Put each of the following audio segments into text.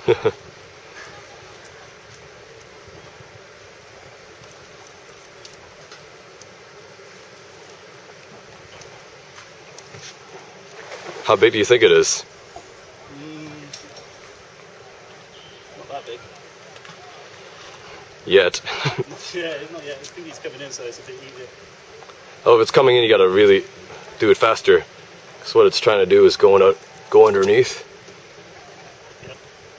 How big do you think it is? Not that big. Yet. Yeah, not yet. I think he's coming in, so it's a bit easier. Oh, if it's coming in, you gotta really do it faster. Because what it's trying to do is go underneath. Yep.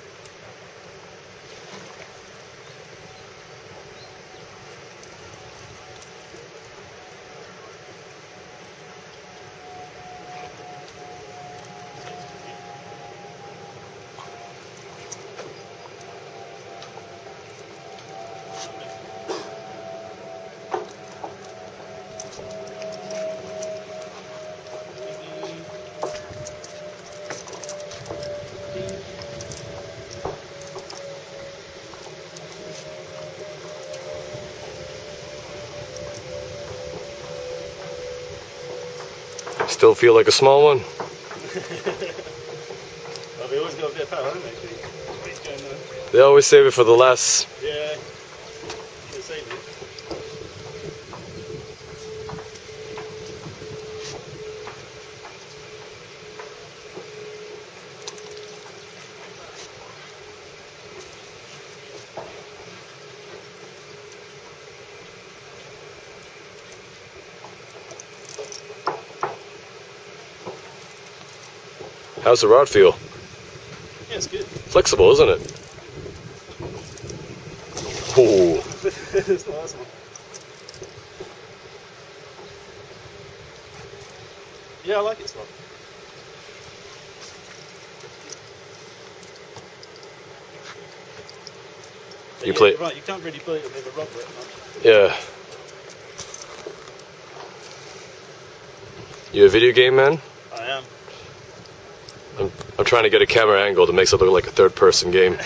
Still feel like a small one? Well, they always got a bit of power, haven't they? They always save it for the last. Yeah. They save it. How's the rod feel? Yeah, it's good. Flexible, isn't it? Ooh. It's not awesome. Yeah, I like it, Scott. You play. Right, you can't really play it with a rod grip much. Yeah. You a video game man? I am. I'm trying to get a camera angle that makes it look like a third-person game.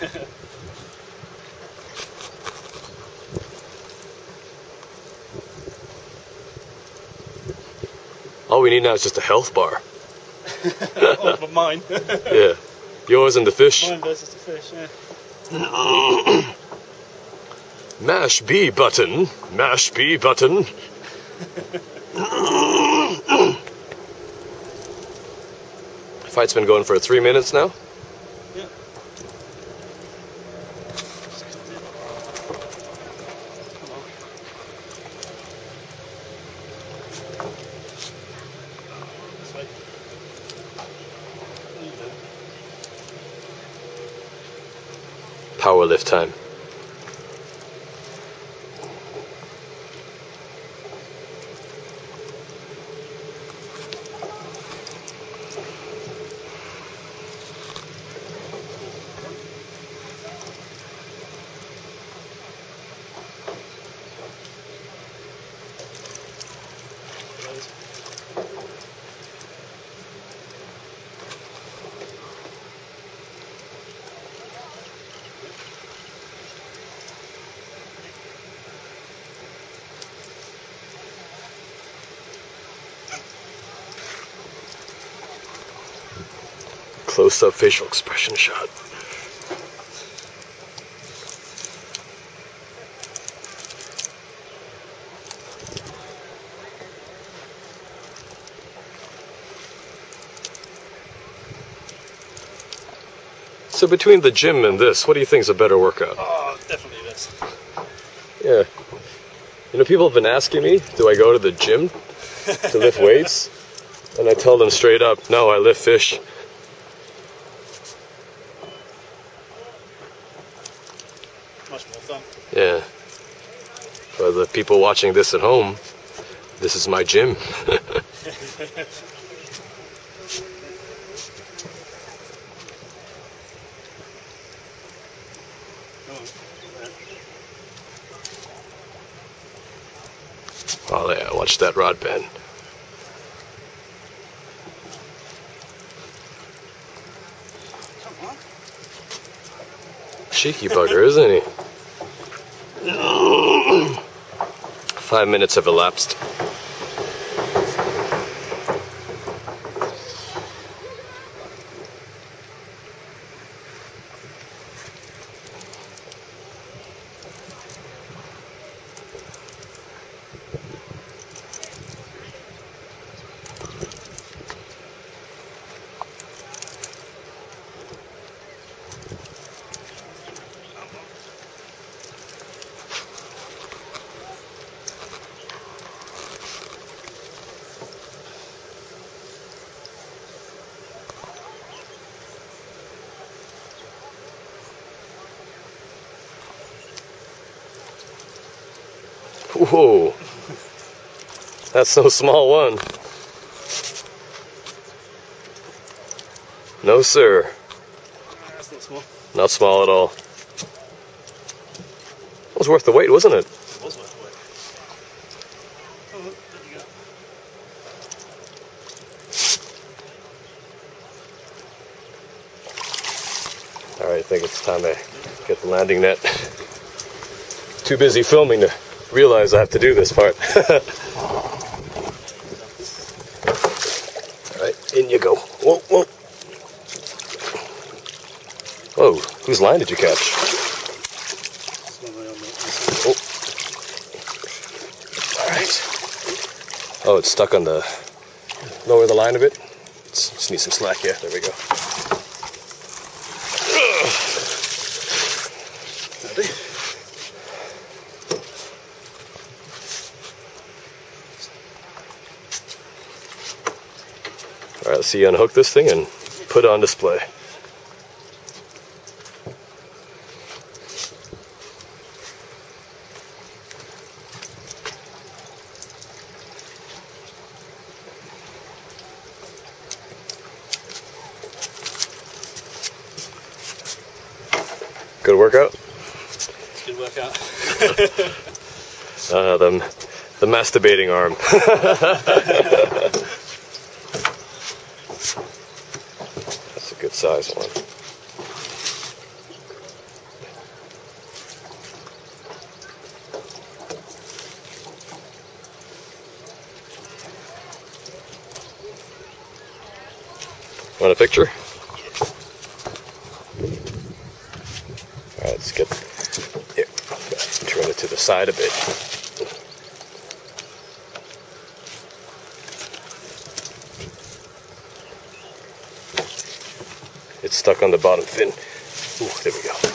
All we need now is just a health bar. Oh, but mine. Yeah. Yours and the fish. Mine versus the fish, yeah. Mash B button. Mash B button. Fight's been going for 3 minutes now. Yeah. Power lift time. Close-up facial expression shot. So between the gym and this, what do you think is a better workout? Oh, definitely this. Yeah. You know, people have been asking me, do I go to the gym to lift weights? And I tell them straight up, no, I lift fish. Much more fun. Yeah. For the people watching this at home, this is my gym. Oh yeah, watch that rod bend. Cheeky bugger, isn't he? 5 minutes have elapsed. Whoa. That's no small one. No, sir. That's not small. Not small at all. That was worth the wait, wasn't it? It was worth the wait. Oh, there you go. Alright, I think it's time to get the landing net. Too busy filming to realize I have to do this part. Alright, in you go. Whoa, whoa. Whoa, whose line did you catch? Oh. Alright. Oh, it's stuck on the... Lower the line a bit. Just need some slack, yeah, there we go. Alright, let's see you unhook this thing and put it on display. Good workout? It's a good workout. The masturbating arm. That's a good size one. Want a picture? Alright, let's get here. Turn it to the side a bit. It's stuck on the bottom fin. Ooh, there we go.